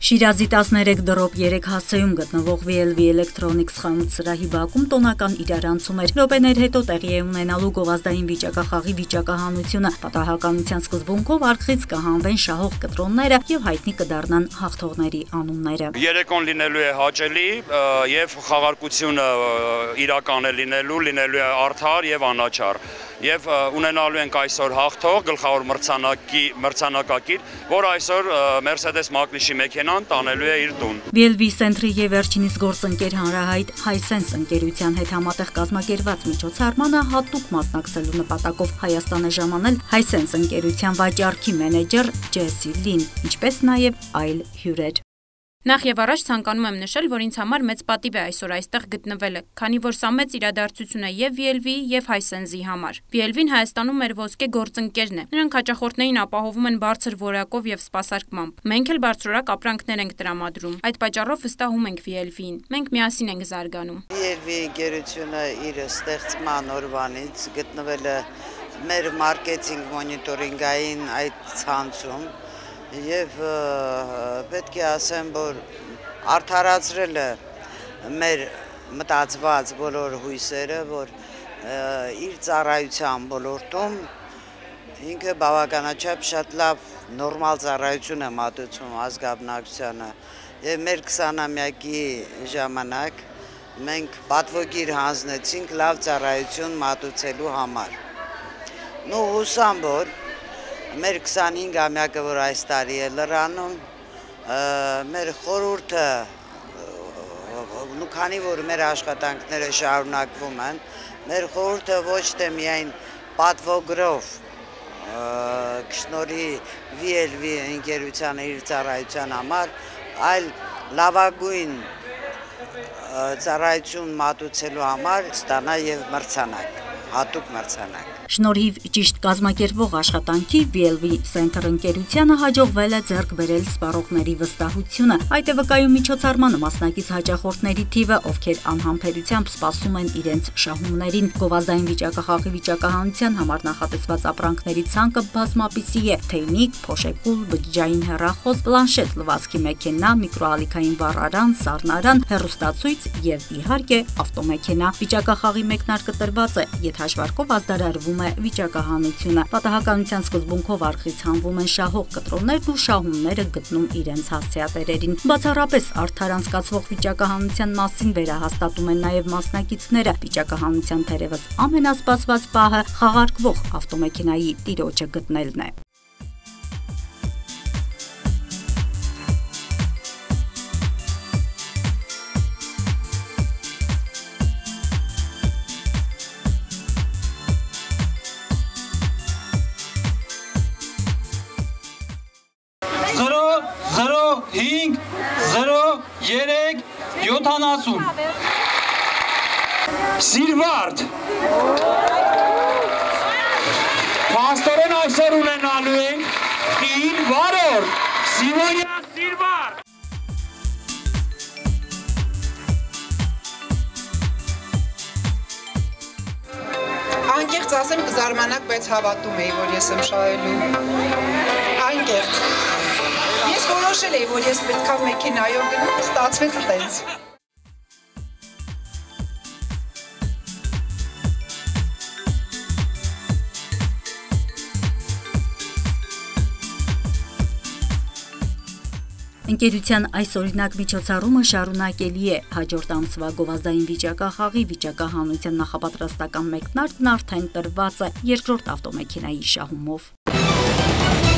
Շիրազի 13 դրոպ 3 հասցեում գտնվող VLV Electronics խանութ սրահի բակում տոնական իրարանցում էր։ Րոպեներ հետո տեղի է ունենալու գովազդային վիճակախաղի վիճակահանությունը։ Պատահականության սկզբունքով արխից կհանվեն շահող կտրոնները եւ հայտնի կդառնան հաղթողների անունները։ Երեկոն լինելու է հաճելի եւ խաղարկությունը իրական է լինելու է արդար եւ անաչառ։ Եվ ունենալու ենք այսօր հաղթող գլխավոր մրցանակակիր, որ այսօր Mercedes Magnus-ի մեքենան տանելու է իր տուն։ VLV Center-ի եւ վերջինիս գործընկեր հանրահայտ Hisense ընկերության հետ համատեղ կազմակերպված միջոցառմանը հատուկ մասնակցելու նպատակով Հայաստան է ժամանել Hisense ընկերության վաճառքի մենեջեր Ջեսի Լին, ինչպես նաեւ այլ հյուրեր։ Նախ եւ առաջ ցանկանում եմ նշել, որ ինձ համար մեծ պատիվ է այսօր այստեղ գտնվելը, քանի որ սա մեծ իրադարձություն է եւ VLV-ի եւ Hisense-ի համար։ VLV-ն Հայաստանում մեր ոսկե գործընկերն է։ Նրանք հաճախորդներին ապահովում են բարձր որակով եւ սպասարկմամբ։ Մենք էլ բարձրորակ ապրանքներ ենք տրամադրում։ Այդ պատճառով վստահում ենք VLV-ին։ Մենք միասին ենք զարգանում։ VLV ընկերությունը իր ստեղծման օրվանից գտնվել է մեր մարքեթինգ մոնիտորինգային այդ ցանցում Եվ պետք է ասեմ, որ արդարացրել է մեր մտածված բոլոր հույսերը, որ իր ծառայության ոլորտում ինքը բավականաչափ շատ լավ նորմալ ծառայություն է մատուցում ազգաբնակչությանը եւ մեր 20-ամյակի ժամանակ մենք պատվոգիր հանձնեցինք լավ ծառայություն մատուցելու համար։ Նու հուսամ, որ մեր 25-ամյակը, որ այս տարի է լրանում, մեր խորհուրդը, քանի որ մեր աշխատանքները շարունակվում են, մեր խորհուրդը ոչ թե միայն պատվոգրով կշնորհի VLV ընկերությանը իր ծառայության համար, այլ լավագույն ծառայություն մատուցելու համար ստանա եւ մրցանակ, հատուկ մրցանակ։ Շնորհիվ ճիշտ կազմակերպվող աշխատանքի VLV Center ընկերությանը հաջողվել է ձեռք բերել սպառողների վստահությունը։ Այդ է վկայում միջոցառմանը մասնակից հաճախորդների թիվը, ովքեր անհամբերությամբ սպասում են իրենց շահումներին։ Գովազդային վիճակախաղի վիճակահանության համար նախատեսված ապրանքների ցանկը բազմապիսի է՝ թեյնիկ, փոշեկուլ, բջջային հեռախոս, պլանշետ, լվացքի մեքենա, միկրոալիքային վառարան, սառնարան, հեռուստացույց եւ իհարկե ավտոմեքենա։ Վիճակախաղի մեկնարկը տրված է, եթե հաշվարկով ազդարարվում վիճակահանությունը։ Պատահականության սկզբունքով արխից հանվում են շահող կտրոններն ու շահումները գտնում իրենց հասցեատերերին։ Բացառապես արդար անցկացվող վիճակահանության մասին վերահաստատում են նաև մասնակիցները։ Վիճակահանության թերևս ամենասպասված պահը խաղարկվող ավտոմեքենայի տիրոջը գտնելն է։ Սիրվարդ Պաստորեն այսօր ունենալու ենք իր վարորդ Սիմոնյա Սիրվարդ Անկեղծ ասեմ կզարմանաք, բայց հավատում էի, որ ես եմ շահելու Անկեղծ Ես որոշել էի, որ ես պետք է մեքենայով գնամ, ստացվեց այդպես Ընկերության այս օրինակ միջոցառումը շարունակելի է։ Հաջորդ ամսվա գովազդային վիճակախաղի վիճակահանության նախապատրաստական մեկնարկն արդեն տրված է երկրորդ ավտոմեքենայի շահումով։